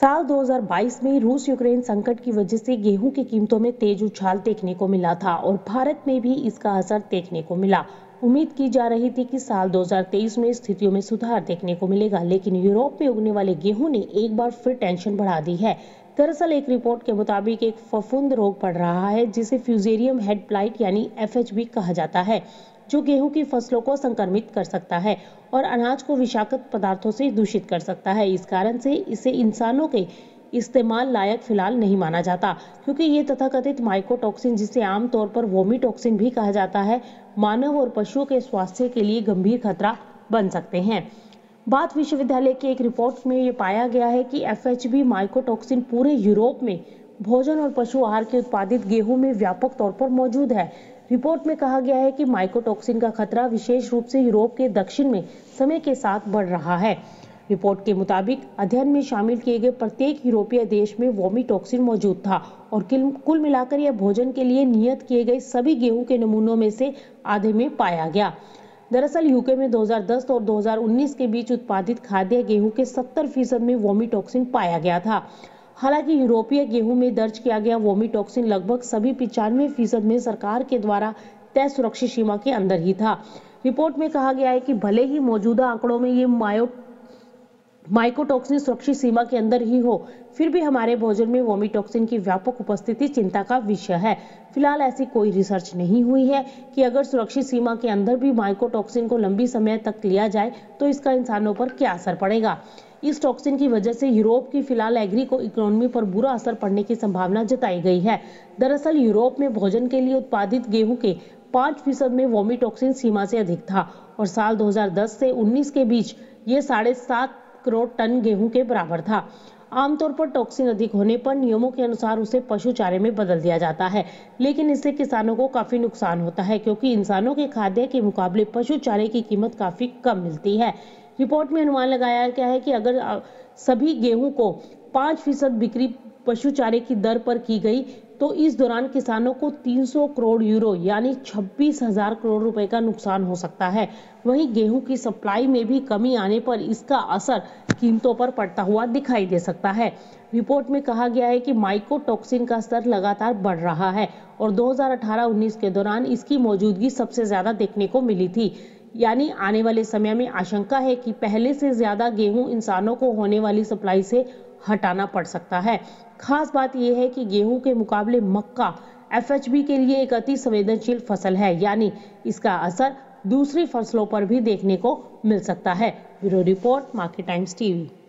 साल 2022 में रूस यूक्रेन संकट की वजह से गेहूं की कीमतों में तेज उछाल देखने को मिला था और भारत में भी इसका असर देखने को मिला। उम्मीद की जा रही थी कि साल 2023 में स्थितियों में सुधार देखने को मिलेगा, लेकिन यूरोप में उगने वाले गेहूं ने एक बार फिर टेंशन बढ़ा दी है। दरअसल एक रिपोर्ट के मुताबिक एक फफूंद रोग पड़ रहा है जिसे फ्यूजेरियम हेड ब्लाइट यानी FHB कहा जाता है, जो गेहूं की फसलों को संक्रमित कर सकता है और अनाज को विषाक्त पदार्थों से दूषित कर सकता है। इस कारण से इसे इंसानों के इस्तेमाल लायक फिलहाल नहीं माना जाता, क्योंकि ये तथाकथित माइकोटॉक्सिन, जिसे आमतौर पर वोमिटॉक्सिन भी कहा जाता है, मानव और पशुओं के स्वास्थ्य के लिए गंभीर खतरा बन सकते हैं। बाथ विश्वविद्यालय की एक रिपोर्ट में ये पाया गया है कि FHB माइकोटॉक्सिन पूरे यूरोप में भोजन और पशु आहार के उत्पादित गेहूं में व्यापक तौर पर मौजूद है। रिपोर्ट में कहा गया है कि माइकोटॉक्सिन का खतरा विशेष रूप से यूरोप के दक्षिण में समय के साथ बढ़ रहा है। रिपोर्ट के मुताबिक अध्ययन में शामिल किए गए प्रत्येक यूरोपीय देश में वोमिटॉक्सिन मौजूद था और कुल मिलाकर यह भोजन के लिए नियत किए गए सभी गेहूं के नमूनों में से आधे में पाया गया। दरअसल यूके में 2010 और 2019 के बीच उत्पादित खाद्य गेहूं के 70% में वोमिटॉक्सिन पाया गया था। हालांकि यूरोपीय गेहूं में दर्ज किया गया वोमिटॉक्सिन लगभग सभी 95% में सरकार के द्वारा तय सुरक्षित सीमा के अंदर ही था। रिपोर्ट में कहा गया है कि भले ही मौजूदा आंकड़ों में ये माइकोटॉक्सिन सुरक्षित सीमा के अंदर ही हो, फिर भी हमारे भोजन में वोमिटॉक्सिन की व्यापक उपस्थिति चिंता का विषय है। फिलहाल ऐसी कोई रिसर्च नहीं हुई है कि अगर सुरक्षित सीमा के अंदर भी माइकोटॉक्सिन को लंबी समय तक लिया जाए तो इसका इंसानों पर क्या असर पड़ेगा। इस टॉक्सिन की वजह से यूरोप की फिलहाल एग्री इकोनॉमी पर बुरा असर पड़ने की संभावना जताई गई है। दरअसल यूरोप में भोजन के लिए उत्पादित गेहूं के 5% में वोमिटॉक्सिन सीमा से अधिक था और साल 2010 से 19 के बीच ये 7.5 करोड़ टन गेहूं के बराबर था। आमतौर पर टॉक्सिन अधिक होने पर नियमों के अनुसार उसे पशु चारे में बदल दिया जाता है, लेकिन इससे किसानों को काफी नुकसान होता है, क्योंकि इंसानों के खाद्य के मुकाबले पशु चारे की कीमत काफी कम मिलती है। रिपोर्ट में अनुमान लगाया गया है कि अगर सभी गेहूं को 5% बिक्री पशु चारे की दर पर की गई तो इस दौरान किसानों को 300 करोड़ यूरो यानी 26,000 करोड़ रुपए का नुकसान हो सकता है। वहीं गेहूं की सप्लाई में भी कमी आने पर इसका असर कीमतों पर पड़ता हुआ दिखाई दे सकता है। रिपोर्ट में कहा गया है कि माइकोटॉक्सिन का स्तर लगातार बढ़ रहा है और 2018-19 के दौरान इसकी मौजूदगी सबसे ज्यादा देखने को मिली थी। यानी आने वाले समय में आशंका है कि पहले से ज्यादा गेहूं इंसानों को होने वाली सप्लाई से हटाना पड़ सकता है। खास बात यह है कि गेहूं के मुकाबले मक्का FHB के लिए एक अति संवेदनशील फसल है, यानी इसका असर दूसरी फसलों पर भी देखने को मिल सकता है। Bureau report, Market Times TV।